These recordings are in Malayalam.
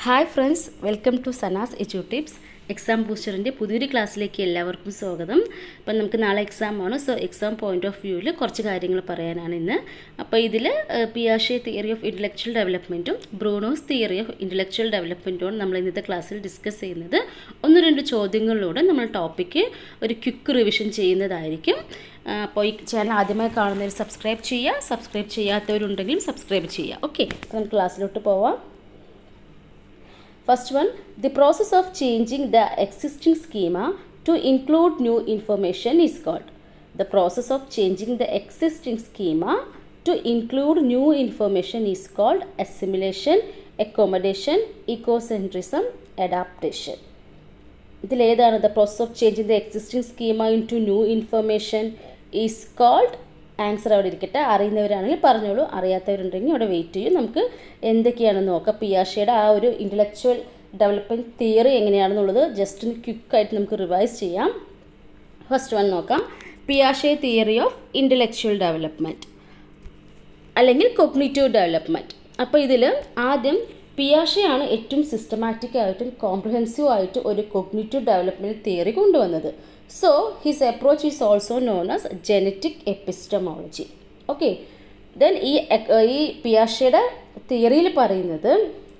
Hi friends, welcome to Sana's edu tips. Exam ബൂസ്റ്ററിൻ്റെ പുതിയൊരു ക്ലാസ്സിലേക്ക് എല്ലാവർക്കും സ്വാഗതം. അപ്പം നമുക്ക് നാളെ എക്സാമാണ്. സോ എക്സാം പോയിൻ്റ് ഓഫ് വ്യൂവിൽ കുറച്ച് കാര്യങ്ങൾ പറയാനാണ് ഇന്ന്. അപ്പോൾ ഇതിൽ പിയാഷെ തിയറി ഓഫ് ഇൻ്റലക്ച്വൽ ഡെവലപ്മെൻറ്റും ബ്രൂണോസ് തിയറി ഓഫ് ഇൻ്റലക്ച്വൽ ഡെവലപ്മെൻറ്റുമാണ് നമ്മൾ ഇന്നത്തെ ക്ലാസ്സിൽ ഡിസ്കസ് ചെയ്യുന്നത്. ഒന്ന് രണ്ട് ചോദ്യങ്ങളിലൂടെ നമ്മൾ ടോപ്പിക്ക് ഒരു ക്വിക്ക് റിവിഷൻ ചെയ്യുന്നതായിരിക്കും. അപ്പോൾ ഈ ചാനൽ ആദ്യമായി കാണുന്നവർ സബ്സ്ക്രൈബ് ചെയ്യുക, സബ്സ്ക്രൈബ് ചെയ്യാത്തവരുണ്ടെങ്കിലും സബ്സ്ക്രൈബ് ചെയ്യുക. ഓക്കെ, അപ്പോൾ നമുക്ക് ക്ലാസ്സിലോട്ട് പോവാം. First one, the process of changing the existing schema to include new information is called. The process of changing the existing schema to include new information is called assimilation, accommodation, ecocentrism, adaptation. ഇതിൽ ഏതാണ് the process of changing the existing schema into new information is called? Answer അവിടെ ഇരിക്കട്ടെ. അറിയുന്നവരാണെങ്കിൽ പറഞ്ഞോളൂ, അറിയാത്തവരുണ്ടെങ്കിൽ അവിടെ വെയിറ്റ് ചെയ്യും. നമുക്ക് എന്തൊക്കെയാണെന്ന് നോക്കാം. പിയാഷെയുടെ ആ ഒരു ഇൻ്റലക്ച്വൽ ഡെവലപ്മെൻറ്റ് തിയറി എങ്ങനെയാണെന്നുള്ളത് ജസ്റ്റ് ഒന്ന് ക്വിക്കായിട്ട് നമുക്ക് റിവൈസ് ചെയ്യാം. ഫസ്റ്റ് വൺ നോക്കാം. പിയാഷെ തിയറി ഓഫ് ഇൻ്റലക്ച്വൽ ഡെവലപ്മെൻറ്റ് അല്ലെങ്കിൽ കൊഗ്നിറ്റീവ് ഡെവലപ്മെൻറ്റ്. അപ്പോൾ ഇതിൽ ആദ്യം പിയാഷെയാണ് ഏറ്റവും സിസ്റ്റമാറ്റിക് ആയിട്ടും കോംപ്രിഹെൻസീവ് ആയിട്ട് ഒരു കൊഗ്നിറ്റീവ് ഡെവലപ്മെൻറ്റ് തിയറി കൊണ്ടുവന്നത്. So, his approach is also known as genetic epistemology. Okay. Then ഈ പിയാഷെയുടെ തിയറിയിൽ പറയുന്നത്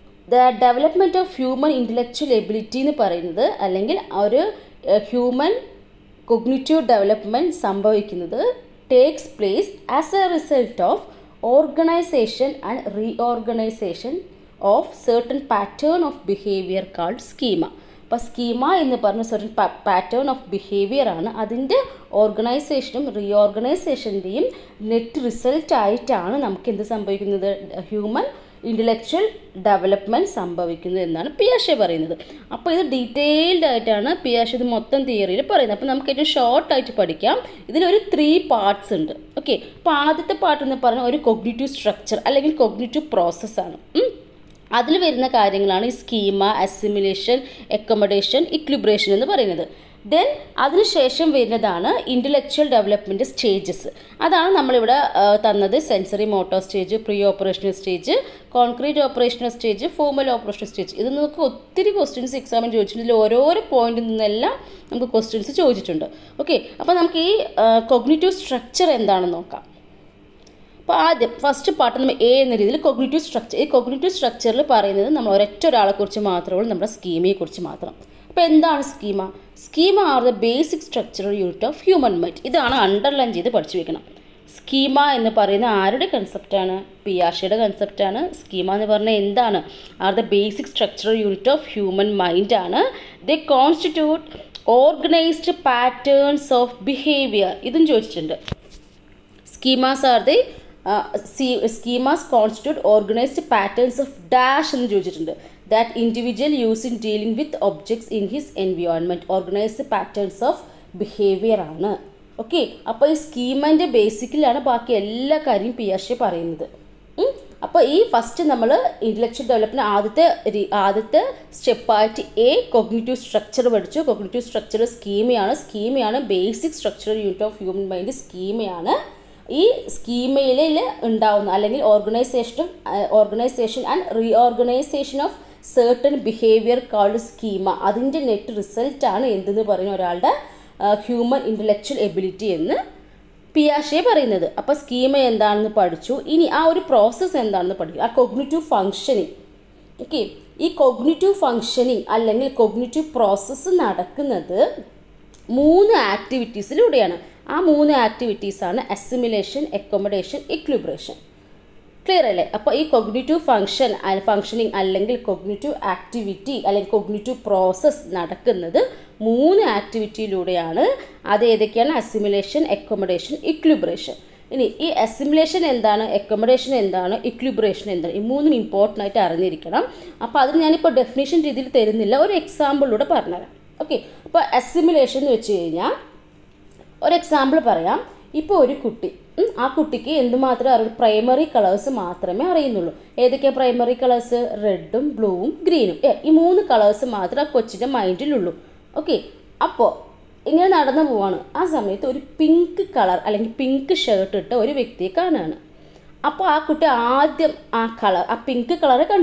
the development of human intellectual ability എന്ന് പറയുന്നത് അല്ലെങ്കിൽ ഒരു ഹ്യൂമൻ കൊഗ്നിറ്റീവ് ഡെവലപ്മെൻറ്റ് സംഭവിക്കുന്നത് takes place as a result of organisation and reorganisation of certain pattern of behavior called schema. അപ്പോൾ സ്കീമ എന്ന് പറഞ്ഞ certain പാറ്റേൺ ഓഫ് ബിഹേവിയർ ആണ്. അതിൻ്റെ ഓർഗനൈസേഷനും റീഓർഗനൈസേഷൻ്റെയും നെറ്റ് റിസൾട്ട് ആയിട്ടാണ് നമുക്ക് എന്ത് സംഭവിക്കുന്നത്, ഹ്യൂമൻ ഇൻ്റലക്ച്വൽ ഡെവലപ്മെൻറ്റ് സംഭവിക്കുന്നത് എന്നാണ് പിയാഷെ പറയുന്നത്. അപ്പോൾ ഇത് ഡീറ്റെയിൽഡ് ആയിട്ടാണ് പിയാഷെ ഇത് മൊത്തം തിയറിയിൽ പറയുന്നത്. അപ്പോൾ നമുക്ക് ഏറ്റവും ഷോർട്ടായിട്ട് പഠിക്കാം. ഇതിലൊരു 3 പാർട്സ് ഉണ്ട്. ഓക്കെ, അപ്പോൾ ആദ്യത്തെ പാർട്ട് എന്ന് പറഞ്ഞാൽ ഒരു കൊഗ്നിറ്റീവ് സ്ട്രക്ചർ അല്ലെങ്കിൽ കൊഗ്നിറ്റീവ് പ്രോസസ്സാണ്. അതിൽ വരുന്ന കാര്യങ്ങളാണ് ഈ സ്കീമ, അസിമിലേഷൻ, അക്കോമഡേഷൻ, ഇക്വിലിബ്രേഷൻ എന്ന് പറയുന്നത്. ദെൻ അതിനുശേഷം വരുന്നതാണ് ഇൻ്റലക്ച്വൽ ഡെവലപ്മെൻറ്റ് സ്റ്റേജസ്. അതാണ് നമ്മളിവിടെ തന്നത്. Sensory motor stage, pre operational stage, concrete operational stage, formal operational stage. ഇത് നമുക്ക് ഒത്തിരി ക്വസ്റ്റ്യൻസ് എക്സാമിന് ചോദിച്ചിട്ടുണ്ട്. ഇതിൽ ഓരോരോ പോയിന്റിൽ നിന്നെല്ലാം നമുക്ക് ക്വസ്റ്റ്യൻസ് ചോദിച്ചിട്ടുണ്ട്. ഓക്കെ, അപ്പോൾ നമുക്ക് ഈ കൊഗ്നിറ്റീവ് സ്ട്രക്ചർ എന്താണെന്ന് നോക്കാം. അപ്പോൾ ആദ്യം ഫസ്റ്റ് പാർട്ട് നമ്മൾ എ എന്ന രീതിയിൽ കൊഗ്നിറ്റീവ് സ്ട്രക്ചർ. ഈ കൊഗ്നിറ്റീവ് സ്ട്രക്ചറിൽ പറയുന്നത് നമ്മൾ ഒരൊറ്റ ഒരാളെക്കുറിച്ച് മാത്രമേ ഉള്ളൂ, നമ്മുടെ സ്കീമയെക്കുറിച്ച് മാത്രം. അപ്പോൾ എന്താണ് schema? Schema are the basic structural unit of human mind. ഇതാണ് അണ്ടർലൈൻ ചെയ്ത് പഠിച്ചു വെക്കണം. സ്കീമ എന്ന് പറയുന്ന ആരുടെ കൺസെപ്റ്റാണ്? പിയാഷെയുടെ കൺസെപ്റ്റാണ്. സ്കീമ എന്ന് പറഞ്ഞാൽ എന്താണ്? Are the basic structural unit of human mind ആണ്. They constitute organised patterns of behaviour. ഇതും ചോദിച്ചിട്ടുണ്ട്. Schemas are the schemas constitute organized patterns of dash എന്ന് ചോദിച്ചിട്ടുണ്ട്. that individual use in dealing with objects in his environment. organized patterns of behavior ആണ്. ഓക്കെ, അപ്പോൾ ഈ സ്കീമൻ്റെ ബേസിക്കലാണ് ബാക്കി എല്ലാ കാര്യവും പിയാഷെ പറയുന്നത്. അപ്പോൾ ഈ ഫസ്റ്റ് നമ്മൾ ഇൻ്റലക്ച്വൽ ഡെവലപ്മെൻറ്റ് ആദ്യത്തെ സ്റ്റെപ്പായിട്ട് കൊഗ്നിറ്റീവ് സ്ട്രക്ചർ പഠിച്ചു. കൊഗ്നിറ്റീവ് സ്ട്രക്ചർ സ്കീമയാണ് basic structural unit of human mind സ്കീമയാണ്. ഈ സ്കീമയിൽ ഉണ്ടാവുന്ന അല്ലെങ്കിൽ organisation and reorganisation of certain behaviour called schema. അതിൻ്റെ നെറ്റ് റിസൾട്ടാണ് എന്തെന്ന് പറയുന്ന ഒരാളുടെ ഹ്യൂമൻ ഇൻ്റലക്ച്വൽ എബിലിറ്റി എന്ന് പിയാഷെ പറയുന്നത്. അപ്പോൾ സ്കീമ എന്താണെന്ന് പഠിച്ചു. ഇനി ആ ഒരു പ്രോസസ്സ് എന്താണെന്ന് പഠിക്കും, ആ കൊഗ്നിറ്റീവ് ഫങ്ഷനിങ്. ഓക്കെ, ഈ കൊഗ്നിറ്റീവ് ഫങ്ഷനിങ് അല്ലെങ്കിൽ കൊഗ്നിറ്റീവ് പ്രോസസ്സ് നടക്കുന്നത് 3 ആക്ടിവിറ്റീസിലൂടെയാണ്. ആ 3 ആക്ടിവിറ്റീസാണ് അസിമിലേഷൻ, അക്കോമഡേഷൻ, ഇക്വിലിബ്രേഷൻ. ക്ലിയർ അല്ലേ? അപ്പോൾ ഈ കൊഗ്നിറ്റീവ് ഫങ്ഷനിങ് അല്ലെങ്കിൽ കൊഗ്നിറ്റീവ് ആക്ടിവിറ്റി അല്ലെങ്കിൽ കൊഗ്നിറ്റീവ് പ്രോസസ്സ് നടക്കുന്നത് 3 ആക്ടിവിറ്റിയിലൂടെയാണ്. അത് ഏതൊക്കെയാണ്? Assimilation, accommodation, equilibration. ഇനി ഈ അസിമിലേഷൻ എന്താണ്, അക്കോമഡേഷൻ എന്താണ്, ഇക്വിലിബ്രേഷൻ എന്താണ്, ഈ 3 ഇമ്പോർട്ടൻ്റ് ആയിട്ട് അറിഞ്ഞിരിക്കണം. അപ്പോൾ അതിന് ഞാനിപ്പോൾ ഡെഫിനേഷൻ രീതിയിൽ തരുന്നില്ല, ഒരു എക്സാമ്പിളിലൂടെ പറഞ്ഞുതരാം. ഓക്കെ, അപ്പോൾ അസിമിലേഷൻ എന്ന് വെച്ച് കഴിഞ്ഞാൽ ഒരു എക്സാമ്പിൾ പറയാം. ഇപ്പോൾ ഒരു കുട്ടി, ആ കുട്ടിക്ക് എന്തുമാത്രം അറിയും? പ്രൈമറി കളേഴ്സ് മാത്രമേ അറിയുന്നുള്ളൂ. ഏതൊക്കെയാണ് പ്രൈമറി കളേഴ്സ്? റെഡും ബ്ലൂവും ഗ്രീനും. ഈ 3 കളേഴ്സ് മാത്രമേ ആ കൊച്ചിൻ്റെ മൈൻഡിലുള്ളൂ. ഓക്കെ, അപ്പോൾ ഇങ്ങനെ നടന്നു പോവാണ്. ആ സമയത്ത് ഒരു പിങ്ക് കളർ അല്ലെങ്കിൽ പിങ്ക് ഷർട്ട് ഇട്ട ഒരു വ്യക്തിയെ കാണുകയാണ്. അപ്പോൾ ആ കുട്ടി ആദ്യം ആ പിങ്ക് കളർ കണ്ടു.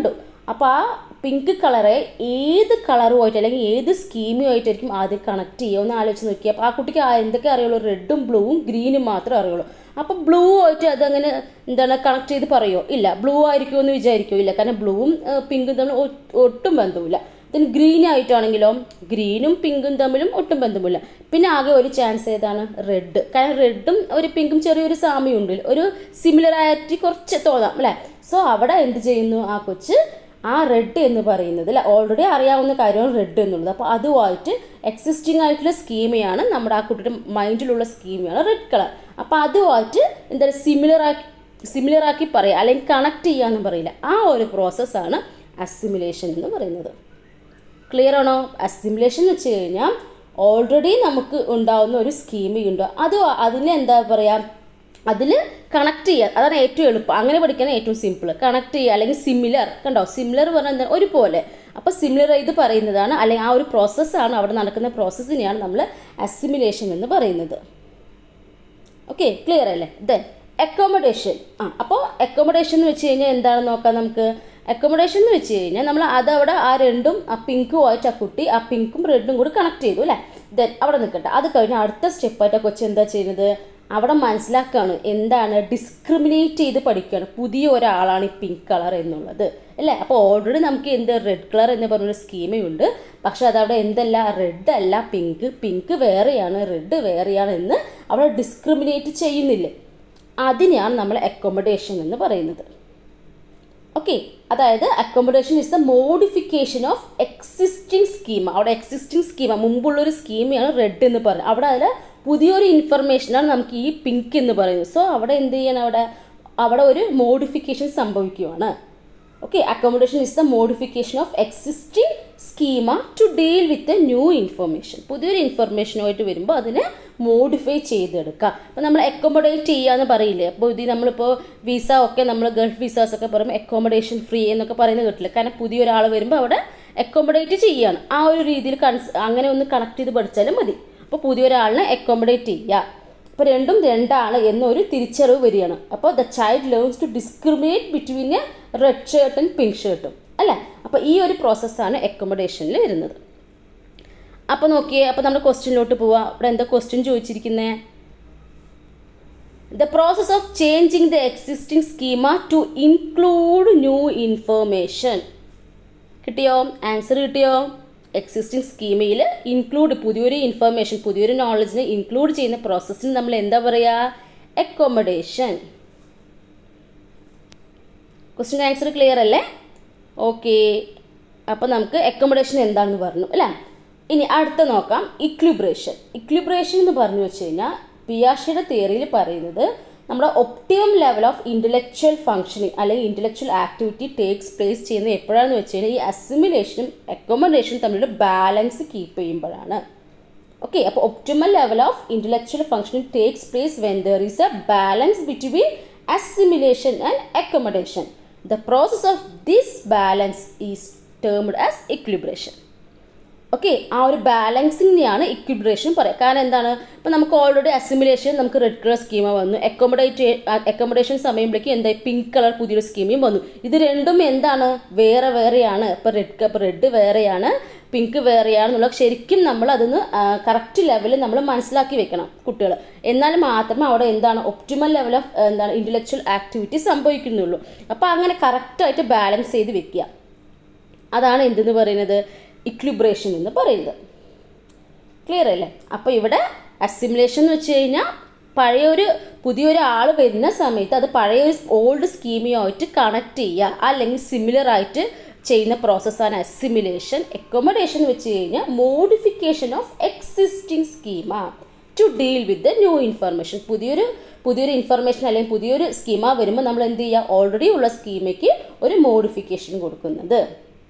അപ്പോൾ ആ പിങ്ക് കളറെ ഏത് കളറുമായിട്ട് അല്ലെങ്കിൽ ഏത് സ്കീമുമായിട്ടായിരിക്കും ആദ്യം കണക്ട് ചെയ്യുക ഒന്ന് ആലോചിച്ച് നോക്കിയാൽ. അപ്പോൾ ആ കുട്ടിക്ക് എന്തൊക്കെ അറിയുള്ളൂ? റെഡും ബ്ലൂവും ഗ്രീനും മാത്രമേ അറിയുള്ളൂ. അപ്പോൾ ബ്ലൂ ആയിട്ട് അതങ്ങനെ എന്താണ് കണക്ട് ചെയ്ത് പറയുമോ? ഇല്ല. ബ്ലൂ ആയിരിക്കുമോ എന്ന് വിചാരിക്കുമോ? ഇല്ല. കാരണം ബ്ലൂവും പിങ്കും തമ്മിൽ ഒട്ടും ബന്ധമില്ല. ഇതിന് ഗ്രീൻ ആയിട്ടാണെങ്കിലോ ഗ്രീനും പിങ്കും തമ്മിലും ഒട്ടും ബന്ധമില്ല. പിന്നെ ആകെ ഒരു ചാൻസ് ഏതാണ്? റെഡ്. കാരണം റെഡും ഒരു പിങ്കും ചെറിയൊരു സാമ്യമുണ്ട്, ഒരു സിമിലറായിട്ട് കുറച്ച് തോന്നാം അല്ലേ? സോ അവിടെ എന്ത് ചെയ്യുന്നു? ആ കൊച്ച് ആ റെഡ് എന്ന് പറയുന്നത് അല്ല, ഓൾറെഡി അറിയാവുന്ന കാര്യമാണ് റെഡ് എന്നുള്ളത്. അപ്പോൾ അതുമായിട്ട് എക്സിസ്റ്റിംഗ് ആയിട്ടുള്ള സ്കീമയാണ് നമ്മുടെ ആ കുട്ടിയുടെ മൈൻഡിലുള്ള സ്കീമയാണ് റെഡ് കളർ. അപ്പോൾ അതുമായിട്ട് എന്താ സിമിലറാക്കി പറയുക അല്ലെങ്കിൽ കണക്ട് ചെയ്യാമെന്ന് പറയില്ല. ആ ഒരു പ്രോസസ്സാണ് അസിമിലേഷൻ എന്ന് പറയുന്നത്. ക്ലിയർ ആണോ? അസിമിലേഷൻ എന്ന് വെച്ച് കഴിഞ്ഞാൽ ഓൾറെഡി നമുക്ക് ഉണ്ടാവുന്ന ഒരു സ്കീമുണ്ട്, അതിന് എന്താ പറയുക, അതിൽ കണക്ട് ചെയ്യുക. അതാണ് ഏറ്റവും എളുപ്പം. അങ്ങനെ പഠിക്കാൻ ഏറ്റവും സിമ്പിൾ. കണക്ട് ചെയ്യുക അല്ലെങ്കിൽ സിമിലർ. കണ്ടോ? സിമിലർ പറഞ്ഞാൽ എന്താ? ഒരുപോലെ. അപ്പോൾ സിമിലർ ഇത് പറയുന്നതാണ്, അല്ലെങ്കിൽ ആ ഒരു പ്രോസസ്സാണ്, അവിടെ നടക്കുന്ന പ്രോസസ്സിനെയാണ് നമ്മൾ അസിമിലേഷൻ എന്ന് പറയുന്നത്. ഓക്കെ, ക്ലിയർ അല്ലേ? Then accommodation. അപ്പോൾ അക്കോമഡേഷൻ എന്ന് വെച്ച് കഴിഞ്ഞാൽ എന്താണെന്ന് നോക്കാം നമുക്ക്. അക്കോമഡേഷൻ എന്ന് വെച്ച് കഴിഞ്ഞാൽ നമ്മൾ അതവിടെ ആ രണ്ടും ആ പിങ്കുമായിട്ട് ആ കുട്ടി ആ പിങ്കും റെഡും കൂടി കണക്ട് ചെയ്തു അല്ലേ? ദെൻ അവിടെ നിൽക്കട്ടെ. അത് കഴിഞ്ഞ് അടുത്ത സ്റ്റെപ്പായിട്ട് ആ കൊച്ച് എന്താ ചെയ്യുന്നത്? അവിടെ മനസ്സിലാക്കുകയാണ്, എന്താണ് ഡിസ്ക്രിമിനേറ്റ് ചെയ്ത് പഠിക്കുകയാണ്. പുതിയ ഒരാളാണ് ഈ പിങ്ക് കളർ എന്നുള്ളത് അല്ലേ? അപ്പോൾ ഓൾറെഡി നമുക്ക് എന്ത് റെഡ് കളർ എന്ന് പറഞ്ഞൊരു സ്കീമയുണ്ട്. പക്ഷെ അതവിടെ എന്തല്ല, റെഡ് അല്ല പിങ്ക് വേറെയാണ് റെഡ് വേറെയാണ് എന്ന് അവിടെ ഡിസ്ക്രിമിനേറ്റ് ചെയ്യുന്നില്ലേ? അതിനെയാണ് നമ്മൾ അക്കോമഡേഷൻ എന്ന് പറയുന്നത്. ഓക്കെ, അതായത് accommodation is the modification of existing schema. അവിടെ എക്സിസ്റ്റിംഗ് സ്കീമ മുമ്പുള്ളൊരു സ്കീമയാണ് റെഡ് എന്ന് പറയുന്നത്. അവിടെ അതിൽ പുതിയൊരു ഇൻഫർമേഷനാണ് നമുക്ക് ഈ പിങ്ക് എന്ന് പറയുന്നത്. സോ അവിടെ എന്ത് ചെയ്യണം? അവിടെ ഒരു മോഡിഫിക്കേഷൻ സംഭവിക്കുകയാണ്. Okay, accommodation is the modification of existing schema to deal with a new information. പുതിയൊരു ഇൻഫർമേഷനുമായിട്ട് വരുമ്പോൾ അതിനെ മോഡിഫൈ ചെയ്തെടുക്കുക. അപ്പോൾ നമ്മൾ അക്കോമഡേറ്റ് ചെയ്യുക എന്ന് പറയില്ലേ? അപ്പോൾ ഇത് നമ്മളിപ്പോൾ വിസ ഒക്കെ നമ്മൾ ഗൾഫ് വിസാസ് ഒക്കെ പറയുമ്പോൾ അക്കോമഡേഷൻ ഫ്രീ എന്നൊക്കെ പറയുന്നത് കേട്ടില്ല. കാരണം പുതിയൊരാൾ വരുമ്പോൾ അവിടെ അക്കോമഡേറ്റ് ചെയ്യുകയാണ്. ആ ഒരു രീതിയിൽ അങ്ങനെ ഒന്ന് കണക്ട് ചെയ്ത് പഠിച്ചാലും മതി. അപ്പോൾ പുതിയൊരാളിനെ അക്കോമഡേറ്റ് ചെയ്യുക. അപ്പോൾ രണ്ടും രണ്ടാണ് എന്നൊരു തിരിച്ചറിവ് വരികയാണ്. അപ്പോൾ the child learns to discriminate between a red ഷർട്ടും പിങ്ക് ഷർട്ടും അല്ലേ? അപ്പോൾ ഈ ഒരു പ്രോസസ്സാണ് അക്കോമഡേഷനിൽ വരുന്നത്. അപ്പോൾ നോക്കിയേ, അപ്പോൾ നമ്മുടെ ക്വസ്റ്റ്യനിലോട്ട് പോവാം. ഇവിടെ എന്താ ക്വസ്റ്റ്യൻ ചോദിച്ചിരിക്കുന്നത്? The process of changing the existing schema to include new information. കിട്ടിയോ? ആൻസർ കിട്ടിയോ? എക്സിസ്റ്റിംഗ് സ്കീമയിൽ ഇൻക്ലൂഡ് പുതിയൊരു ഇൻഫർമേഷൻ, പുതിയൊരു നോളജിനെ ഇൻക്ലൂഡ് ചെയ്യുന്ന പ്രോസസ്സിന് നമ്മൾ എന്താ പറയുക? അക്കോമഡേഷൻ. ക്വസ്റ്റ്യൻ ആൻസർ ക്ലിയർ അല്ലേ? ഓക്കെ, അപ്പോൾ നമുക്ക് അക്കോമഡേഷൻ എന്താണെന്ന് പറഞ്ഞു അല്ലേ? ഇനി അടുത്ത നോക്കാം, ഇക്വിലിബ്രേഷൻ. ഇക്വിലിബ്രേഷൻ എന്ന് പറഞ്ഞു വെച്ച് കഴിഞ്ഞാൽ പിയാഷെയുടെ തിയറിയിൽ പറയുന്നത് നമ്മുടെ optimum level of intellectual functioning അല്ലെങ്കിൽ ഇൻ്റലക്ച്വൽ ആക്ടിവിറ്റി ടേക്സ് പ്ലേസ് ചെയ്യുന്നത് എപ്പോഴാണെന്ന് വെച്ച് കഴിഞ്ഞാൽ ഈ അസിമിലേഷനും അക്കോമഡേഷനും തമ്മിലുള്ള ബാലൻസ് കീപ്പ് ചെയ്യുമ്പോഴാണ്. ഓക്കെ, അപ്പോൾ optimal level of intellectual functioning takes place when there is a balance between assimilation and accommodation. The process of this balance is termed as equilibration. Okay, ആ ഒരു ബാലൻസിനെയാണ് ഇക്വിലിബ്രേഷൻ പറയുക. കാരണം എന്താണ്? ഇപ്പോൾ നമുക്ക് ഓൾറെഡി അസിമിലേഷൻ നമുക്ക് റെഡ് കളർ സ്കീമ വന്നു, അക്കോമഡേഷൻ സമയത്തേക്ക് എന്തായി പിങ്ക് കളർ പുതിയൊരു സ്കീമയും വന്നു. ഇത് രണ്ടും എന്താണ്? വേറെയാണ്. ഇപ്പോൾ റെഡ് വേറെയാണ് പിങ്ക് വേറെയാണെന്നുള്ള ശരിക്കും നമ്മൾ അതൊന്ന് കറക്റ്റ് ലെവലിൽ നമ്മൾ മനസ്സിലാക്കി വെക്കണം കുട്ടികൾ. എന്നാൽ മാത്രമേ അവിടെ എന്താണ് ഒപ്റ്റിമൽ ലെവൽ ഓഫ് എന്താണ് ഇൻ്റലക്ച്വൽ ആക്ടിവിറ്റി സംഭവിക്കുന്നുള്ളൂ. അപ്പോൾ അങ്ങനെ കറക്റ്റായിട്ട് ബാലൻസ് ചെയ്ത് വെക്കുക. അതാണ് എന്തെന്ന് പറയുന്നത്? ഇക്വിലിബ്രേഷൻ എന്ന് പറയുന്നത്. ക്ലിയർ അല്ലേ? അപ്പോൾ ഇവിടെ അസിമിലേഷൻ എന്ന് വെച്ച് കഴിഞ്ഞാൽ പുതിയൊരു ആൾ വരുന്ന സമയത്ത് അത് പഴയൊരു ഓൾഡ് സ്കീമുമായിട്ട് കണക്ട് ചെയ്യുക അല്ലെങ്കിൽ സിമിലർ ആയിട്ട് ചെയ്യുന്ന പ്രോസസ്സാണ് അസിമിലേഷൻ. അക്കോമഡേഷൻ എന്ന് വെച്ച് കഴിഞ്ഞാൽ modification of existing schema to deal with the new information. പുതിയൊരു ഇൻഫർമേഷൻ അല്ലെങ്കിൽ പുതിയൊരു സ്കീമ വരുമ്പോൾ നമ്മൾ എന്ത് ചെയ്യുക? ഓൾറെഡി ഉള്ള സ്കീമയ്ക്ക് ഒരു മോഡിഫിക്കേഷൻ കൊടുക്കുന്നത്.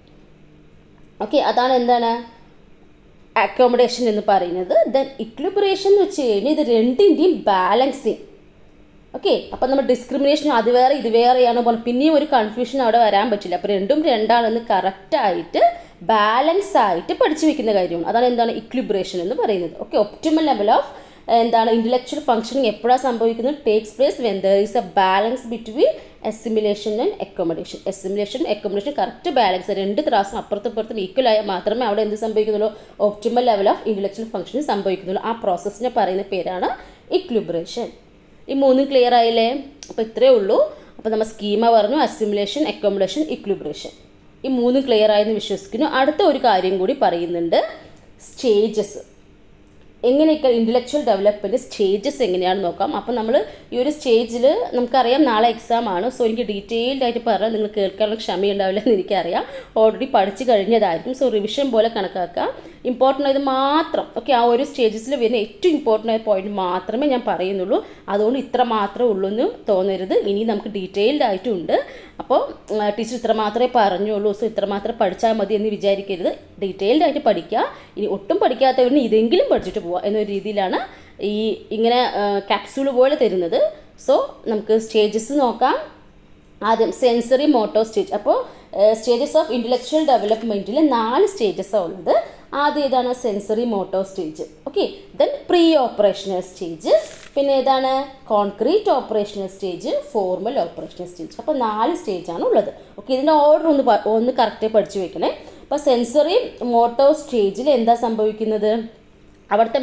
ഓക്കെ, അതാണ് എന്താണ് അക്കോമഡേഷൻ എന്ന് പറയുന്നത്. ദെൻ ഇക്വിലിബ്രേഷൻ എന്ന് വെച്ച് കഴിഞ്ഞാൽ ഇത് രണ്ടിൻ്റെയും ബാലൻസിങ്. ഓക്കെ, അപ്പം നമ്മൾ ഡിസ്ക്രിമിനേഷൻ അത് വേറെ ഇത് വേറെയാണ് പോലെ പിന്നെയും ഒരു കൺഫ്യൂഷൻ അവിടെ വരാൻ പറ്റില്ല. അപ്പോൾ രണ്ടും രണ്ടാണെന്ന് കറക്റ്റായിട്ട് ബാലൻസ് ആയിട്ട് പഠിച്ചു വെക്കുന്ന കാര്യമാണ്. അതാണ് എന്താണ് ഇക്വിലിബ്രേഷൻ എന്ന് പറയുന്നത്. ഓക്കെ, ഒപ്റ്റിമൽ ലെവൽ ഓഫ് എന്താണ് ഇൻ്റലക്ച്വൽ ഫങ്ഷനിങ് എപ്പോഴാണ് സംഭവിക്കുന്നത്? Takes place when there is a balance between assimilation and accommodation. Assimilation accommodation correct balance, രണ്ട് ത്രാസും അപ്പുറത്തും ഈക്വൽ ആയാൽ മാത്രമേ അവിടെ എന്ത് സംഭവിക്കുന്നുള്ളൂ, optimal level of intellectual function സംഭവിക്കുന്നുള്ളൂ. ആ പ്രോസസ്സിനെ പറയുന്ന പേരാണ് ഇക്വിലിബ്രേഷൻ. ഈ മൂന്നും ക്ലിയർ ആയില്ലേ? അപ്പോൾ ഇത്രയേ ഉള്ളൂ. അപ്പോൾ നമ്മൾ സ്കീമ പറഞ്ഞു, അസിമിലേഷൻ, അക്കോമഡേഷൻ, ഇക്വിലിബ്രേഷൻ. ഈ മൂന്നും ക്ലിയർ ആയെന്ന് വിശ്വസിക്കുന്നു. അടുത്ത ഒരു കാര്യം കൂടി പറയുന്നുണ്ട്, സ്റ്റേജസ്. എങ്ങനെയൊക്കെ ഇൻ്റലക്ച്വൽ ഡെവലപ്മെൻറ്റ് സ്റ്റേജസ് എങ്ങനെയാണെന്ന് നോക്കാം. അപ്പോൾ നമ്മൾ ഈ ഒരു സ്റ്റേജിൽ നമുക്കറിയാം നാളെ എക്സാം ആണ്. സോ എനിക്ക് ഡീറ്റെയിൽഡ് ആയിട്ട് പറഞ്ഞാൽ നിങ്ങൾ കേൾക്കാനുള്ള ക്ഷമയുണ്ടാവില്ല എന്ന് എനിക്കറിയാം. ഓൾറെഡി പഠിച്ച് കഴിഞ്ഞതായിരിക്കും. സോ റിവിഷൻ പോലെ കണക്കാക്കുക. ഇമ്പോർട്ടൻ്റ് ആയത് മാത്രം, ഓക്കെ, ആ ഒരു സ്റ്റേജസിൽ വരുന്ന ഏറ്റവും ഇമ്പോർട്ടൻ്റ് ആയ പോയിന്റ് മാത്രമേ ഞാൻ പറയുന്നുള്ളൂ. അതുകൊണ്ട് ഇത്ര മാത്രമേ ഉള്ളൂ എന്ന് തോന്നരുത്. ഇനി നമുക്ക് ഡീറ്റെയിൽഡ് ആയിട്ടുണ്ട്. അപ്പോൾ ടീച്ചർ ഇത്ര മാത്രമേ പറഞ്ഞുള്ളൂ, സോ ഇത്ര മാത്രം പഠിച്ചാൽ മതി എന്ന് വിചാരിക്കരുത്. ഡീറ്റെയിൽഡ് ആയിട്ട് പഠിക്കുക. ഇനി ഒട്ടും പഠിക്കാത്തവരിന് ഇതെങ്കിലും പഠിച്ചിട്ട് പോവുക എന്നൊരു രീതിയിലാണ് ഇങ്ങനെ ക്യാപ്സ്യൂൾ പോലെ തരുന്നത്. സോ നമുക്ക് സ്റ്റേജസ് നോക്കാം. ആദ്യം സെൻസറി മോട്ടോർ സ്റ്റേജ്. അപ്പോൾ സ്റ്റേജസ് ഓഫ് ഇൻ്റലക്ച്വൽ ഡെവലപ്മെൻറ്റിൽ 4 സ്റ്റേജസാണ് ഉള്ളത്. ആദ്യം ഏതാണ്? Sensory motor stage. Okay, then pre operational stage, പിന്നെ ഏതാണ്? Concrete operational stage, formal operational stage. അപ്പോൾ 4 സ്റ്റേജാണ് ഉള്ളത്. ഓക്കെ, ഇതിൻ്റെ ഓർഡർ ഒന്ന് കറക്റ്റ് പഠിച്ചു വെക്കണേ. അപ്പോൾ സെൻസറി മോട്ടോർ സ്റ്റേജിൽ എന്താ സംഭവിക്കുന്നത്? അവിടുത്തെ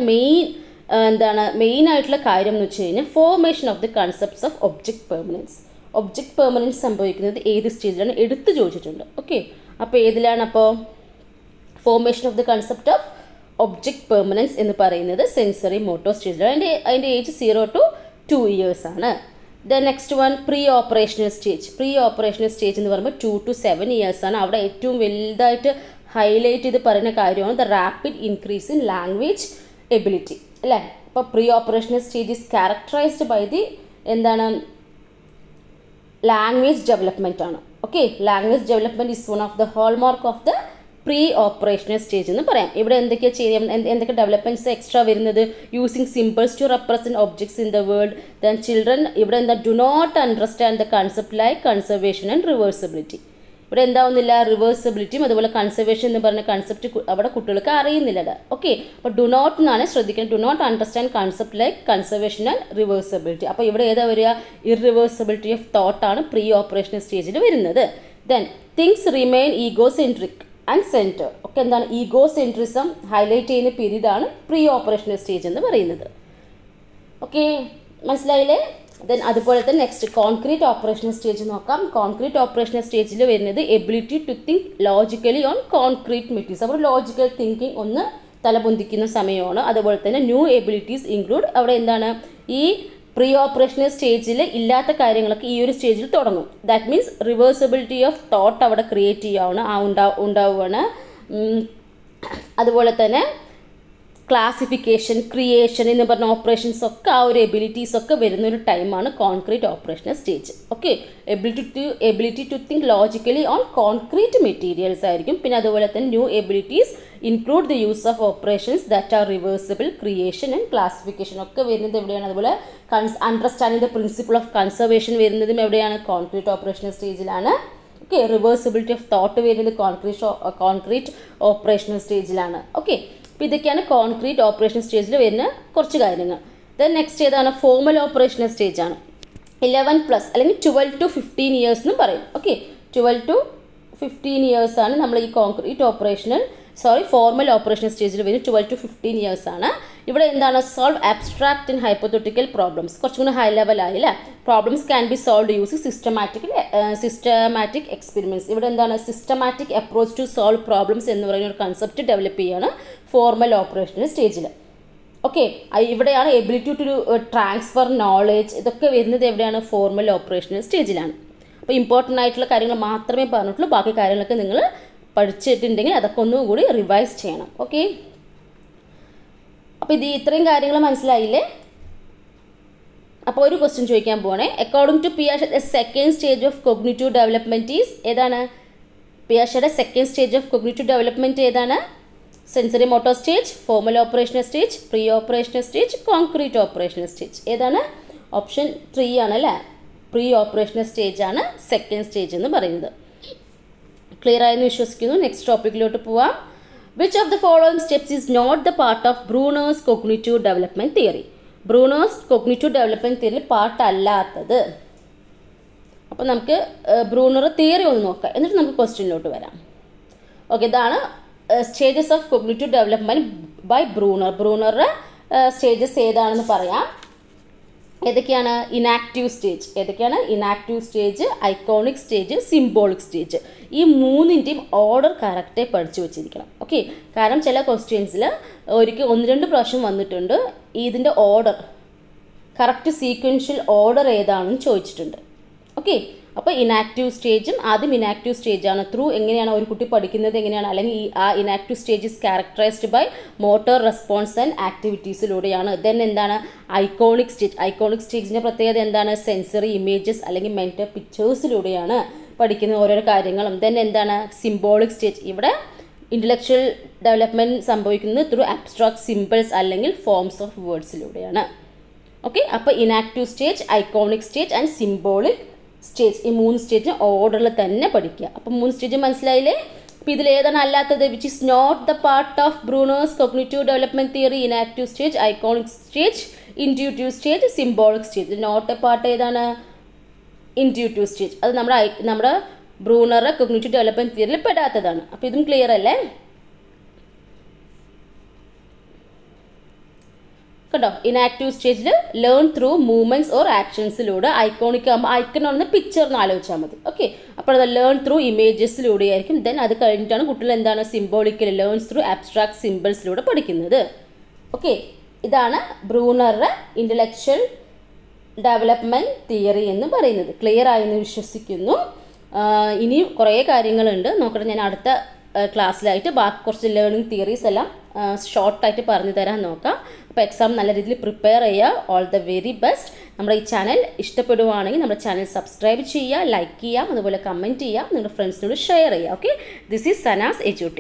മെയിൻ ആയിട്ടുള്ള കാര്യം എന്ന് വെച്ച് കഴിഞ്ഞാൽ formation of the concepts of object permanence. Object permanence സംഭവിക്കുന്നത് ഏത് സ്റ്റേജിലാണ് എടുത്ത് ചോദിച്ചിട്ടുണ്ട്. ഓക്കെ, അപ്പോൾ ഏതിലാണ്? അപ്പോൾ formation of the concept of object permanence എന്ന് പറയുന്നത് സെൻസറി മോട്ടോർ സ്റ്റേജിലാണ്. അതിൻ്റെ ഏജ് 0 to 2 years ആണ്. Then next one pre operational stage. Pre operational stage എന്ന് പറയുമ്പോൾ 2 to 7 years ആണ്. അവിടെ ഏറ്റവും വലുതായിട്ട് ഹൈലൈറ്റ് ചെയ്ത് പറയുന്ന കാര്യമാണ് the rapid increase in language ability, അല്ലേ? അപ്പോൾ pre operational stage is characterised by the എന്താണ്? ലാംഗ്വേജ് ഡെവലപ്മെൻറ്റ് ആണ്. Okay, language development is one of the hallmark of the pre operational stage എന്ന് പറയാം. ഇവിടെ എന്തൊക്കെയാണ് ചെയ്യാം, എന്തൊക്കെ ഡെവലപ്മെൻറ്റ്സ് എക്സ്ട്രാ വരുന്നത്? Using symbols to represent objects in the world. Then children ഇവിടെ എന്താ? Do not understand the concept like conservation and reversibility. ഇവിടെ എന്താവുന്നില്ല? റിവേഴ്സിബിലിറ്റിയും അതുപോലെ കൺസർവേഷൻ എന്ന് പറഞ്ഞ കൺസെപ്റ്റ് അവിടെ കുട്ടികൾക്ക് അറിയുന്നില്ല. ഓക്കെ, അപ്പോൾ ഡു നോട്ട് എന്നാണ് ശ്രദ്ധിക്കുന്നത്. Do not understand concept like conservation and reversibility. അപ്പോൾ ഇവിടെ ഏതാ വരിക? ഇറിവേഴ്സിബിലിറ്റി ഓഫ് തോട്ടാണ് പ്രീ ഓപ്പറേഷണൽ സ്റ്റേജിൽ വരുന്നത്. Then things remain egocentric and centre. ഒക്കെ എന്താണ്? ഈഗോസെൻട്രിസം ഹൈലൈറ്റ് ചെയ്യുന്ന പീരീഡാണ് പ്രീ ഓപ്പറേഷണൽ സ്റ്റേജ് എന്ന് പറയുന്നത്. ഓക്കെ, മനസ്സിലായില്ലേ? ദെൻ അതുപോലെ തന്നെ നെക്സ്റ്റ് കോൺക്രീറ്റ് ഓപ്പറേഷണൽ സ്റ്റേജ് നോക്കാം. കോൺക്രീറ്റ് ഓപ്പറേഷണൽ സ്റ്റേജിൽ വരുന്നത് ability to think logically on concrete materials. അപ്പോൾ ലോജിക്കൽ തിങ്കിങ് ഒന്ന് തലപൊന്തിക്കുന്ന സമയമാണ്. അതുപോലെ തന്നെ ന്യൂ എബിലിറ്റീസ് ഇൻക്ലൂഡ്. അവിടെ എന്താണ്? ഈ പ്രീ ഓപ്പറേഷണൽ സ്റ്റേജിൽ ഇല്ലാത്ത കാര്യങ്ങളൊക്കെ ഈ ഒരു സ്റ്റേജിൽ തുടങ്ങും. That means reversibility of thought അവിടെ ക്രിയേറ്റ് ചെയ്യാവുന്ന ഉണ്ടാവുകയാണ്. അതുപോലെ തന്നെ ക്ലാസിഫിക്കേഷൻ, ക്രിയേഷൻ എന്ന് പറഞ്ഞ ഓപ്പറേഷൻസ് ഒക്കെ ആ ഒരു എബിലിറ്റീസ് ഒക്കെ വരുന്ന ഒരു ടൈമാണ് concrete operational stage. Okay, ability to think logically on concrete materials ആയിരിക്കും. പിന്നെ അതുപോലെ തന്നെ new abilities include the use of operations that are reversible, creation and classification ഒക്കെ വരുന്നത് എവിടെയാണ്? അതുപോലെ understanding the principle of conservation വരുന്നതും എവിടെയാണ്? കോൺക്രീറ്റ് ഓപ്പറേഷണൽ സ്റ്റേജിലാണ്. ഓക്കെ, റിവേഴ്സിബിലിറ്റി ഓഫ് തോട്ട് വരുന്നത് കോൺക്രീറ്റ് ഓപ്പറേഷണൽ സ്റ്റേജിലാണ്. ഓക്കെ, അപ്പോൾ ഇതൊക്കെയാണ് കോൺക്രീറ്റ് ഓപ്പറേഷൻ സ്റ്റേജിൽ വരുന്ന കുറച്ച് കാര്യങ്ങൾ. ദെൻ നെക്സ്റ്റ് ഏതാണ്? ഫോർമൽ ഓപ്പറേഷണൽ സ്റ്റേജ് ആണ്. 11+ അല്ലെങ്കിൽ 12 to 15 years എന്നും പറയും. ഓക്കെ, 12 to 15 years ആണ് നമ്മൾ ഈ ഫോർമൽ ഓപ്പറേഷണൽ സ്റ്റേജിൽ വരുന്നത്. 12 to 15 years ആണ്. ഇവിടെ എന്താണ്? Solve abstract and hypothetical problems. കുറച്ചും കൂടി ഹൈ ലെവൽ ആയില്ലേ? Problems can be solve using systematic experiments. ഇവിടെ എന്താണ്? Systematic approach to solve problems എന്ന് പറയുന്ന ഒരു കൺസെപ്റ്റ് ഡെവലപ്പ് ചെയ്യുകയാണ് ഫോർമൽ ഓപ്പറേഷണൽ സ്റ്റേജിൽ. ഓക്കെ, ഇവിടെയാണ് എബിലിറ്റി ടു ട്രാൻസ്ഫർ നോളേജ്. ഇതൊക്കെ വരുന്നത് എവിടെയാണ്? ഫോർമൽ ഓപ്പറേഷണൽ സ്റ്റേജിലാണ്. അപ്പോൾ ഇമ്പോർട്ടൻ്റ് ആയിട്ടുള്ള കാര്യങ്ങൾ മാത്രമേ പറഞ്ഞിട്ടുള്ളൂ. ബാക്കി കാര്യങ്ങളൊക്കെ നിങ്ങൾ പഠിച്ചിട്ടുണ്ടെങ്കിൽ അതൊക്കെ ഒന്നുകൂടി റിവൈസ് ചെയ്യണം. ഓക്കെ, അപ്പോൾ ഇത്രയും കാര്യങ്ങൾ മനസ്സിലായില്ലേ? അപ്പോൾ ഒരു ക്വസ്റ്റ്യൻ ചോദിക്കാൻ പോകണേ. അക്കോർഡിംഗ് ടു പിയാഷെ second stage of cognitive development is ഏതാണ്? പിയാഷെയുടെ second stage of cognitive development ഏതാണ്? Sensory motor stage, formal operational stage, pre operational stage, concrete operational stage. ഏതാണ്? ഓപ്ഷൻ 3 ആണല്ലേ? പ്രീ ഓപ്പറേഷണൽ സ്റ്റേജ് ആണ് സെക്കൻഡ് സ്റ്റേജ് എന്ന് പറയുന്നത്. ക്ലിയർ ആയെന്ന് വിശ്വസിക്കുന്നു. നെക്സ്റ്റ് ടോപ്പിക്കിലോട്ട് പോവാം. Which of the following steps is not the part of Bruner's cognitive development theory? Bruner's cognitive development തിയറിയിൽ പാർട്ട് അല്ലാത്തത്. അപ്പോൾ നമുക്ക് ബ്രൂണർ തിയറി ഒന്ന് നോക്കാം, എന്നിട്ട് നമുക്ക് ക്വസ്റ്റ്യനിലോട്ട് വരാം. ഓക്കെ, ഇതാണ് stages of cognitive development by Bruner. ബ്രൂണറുടെ സ്റ്റേജസ് ഏതാണെന്ന് പറയാം. ഏതൊക്കെയാണ്? Enactive stage, iconic stage, symbolic stage. ഈ മൂന്നിൻ്റെയും ഓർഡർ കറക്റ്റായി പഠിച്ചു വെച്ചിരിക്കണം. ഓക്കെ, കാരണം ചില ക്വസ്റ്റ്യൻസിൽ ഒരിക്കൽ 1-2 പ്രാവശ്യം വന്നിട്ടുണ്ട് ഇതിൻ്റെ ഓർഡർ കറക്റ്റ് സീക്വൻഷ്യൽ ഓർഡർ ഏതാണെന്ന് ചോദിച്ചിട്ടുണ്ട്. ഓക്കെ, അപ്പോൾ ഇനാക്റ്റീവ് സ്റ്റേജും ആദ്യം ഇനാക്റ്റീവ് സ്റ്റേജാണ്. എങ്ങനെയാണ് ഒരു കുട്ടി പഠിക്കുന്നത് എങ്ങനെയാണ്, അല്ലെങ്കിൽ ആ enactive stage is characterised by motor response and ആക്ടിവിറ്റീസിലൂടെയാണ്. ദെൻ എന്താണ് ഐക്കോണിക് സ്റ്റേജിൻ്റെ പ്രത്യേകത എന്താണ്? സെൻസറി ഇമേജസ് അല്ലെങ്കിൽ മെൻറ്റൽ പിക്ചേഴ്സിലൂടെയാണ് പഠിക്കുന്ന ഓരോരോ കാര്യങ്ങളും. ദെൻ എന്താണ്? Symbolic stage. ഇവിടെ ഇൻ്റലക്ച്വൽ ഡെവലപ്മെൻറ്റ് സംഭവിക്കുന്നത് ത്രൂ അബ്സ്ട്രാക്ട് സിമ്പിൾസ് അല്ലെങ്കിൽ ഫോംസ് ഓഫ് വേർഡ്സിലൂടെയാണ്. ഓക്കെ, അപ്പോൾ enactive stage, iconic stage and symbolic stage, ഈ 3 സ്റ്റേജിന് ഓർഡറിൽ തന്നെ പഠിക്കുക. അപ്പം 3 സ്റ്റേജ് മനസ്സിലായില്ലേ? അപ്പോൾ ഇതിലേതാണ് അല്ലാത്തത്? Which is not the part of Bruner's cognitive development theory? Enactive stage, iconic stage, intuitive stage, symbolic stage. Not a part ഏതാണ്? Intuitive stage. അത് നമ്മുടെ ബ്രൂണറുടെ കോഗ്നിറ്റീവ് ഡെവലപ്മെൻറ്റ് തിയറിയിൽ പെടാത്തതാണ്. അപ്പോൾ ഇതും ക്ലിയർ അല്ലേ? കണ്ടോ, ഇനാക്റ്റീവ് സ്റ്റേജിൽ ലേൺ ത്രൂ മൂവ്മെൻറ്റ്സ് ഓർ ആക്ഷൻസിലൂടെ, ഐക്കോണിക് ആകുമ്പോൾ ഐക്കൺ ആണെന്ന് പിക്ചർ എന്ന് ആലോചിച്ചാൽ മതി. ഓക്കെ, അപ്പോൾ അത് ലേൺ ത്രൂ ഇമേജസിലൂടെ ആയിരിക്കും. ദെൻ അത് കഴിഞ്ഞിട്ടാണ് കുട്ടികൾ എന്താണ് സിംബോളിക്കൽ ലേൺസ് ത്രൂ ആബ്സ്ട്രാക്ട് സിമ്പിൾസിലൂടെ പഠിക്കുന്നത്. ഓക്കെ, ഇതാണ് ബ്രൂണറുടെ ഇൻ്റലക്ച്വൽ ഡെവലപ്മെൻറ്റ് തിയറി എന്ന് പറയുന്നത്. ക്ലിയർ ആയെന്ന് വിശ്വസിക്കുന്നു. ഇനിയും കുറേ കാര്യങ്ങളുണ്ട്, നോക്കട്ടെ. ഞാൻ അടുത്ത ക്ലാസ്സിലായിട്ട് ബാക്കി കുറച്ച് ലേണിംഗ് തിയറീസ് എല്ലാം ഷോർട്ടായിട്ട് പറഞ്ഞു തരാൻ നോക്കാം. അപ്പോൾ എക്സാം നല്ല രീതിയിൽ പ്രിപ്പയർ ചെയ്യുക. All the very best. നമ്മുടെ ഈ ചാനൽ ഇഷ്ടപ്പെടുവാണെങ്കിൽ നമ്മുടെ ചാനൽ സബ്സ്ക്രൈബ് ചെയ്യുക, ലൈക്ക് ചെയ്യാം, അതുപോലെ കമൻറ്റ് ചെയ്യാം, നിങ്ങളുടെ ഫ്രണ്ട്സിനോട് ഷെയർ ചെയ്യുക. Okay, this is Sana's എജ്യൂട്ടി.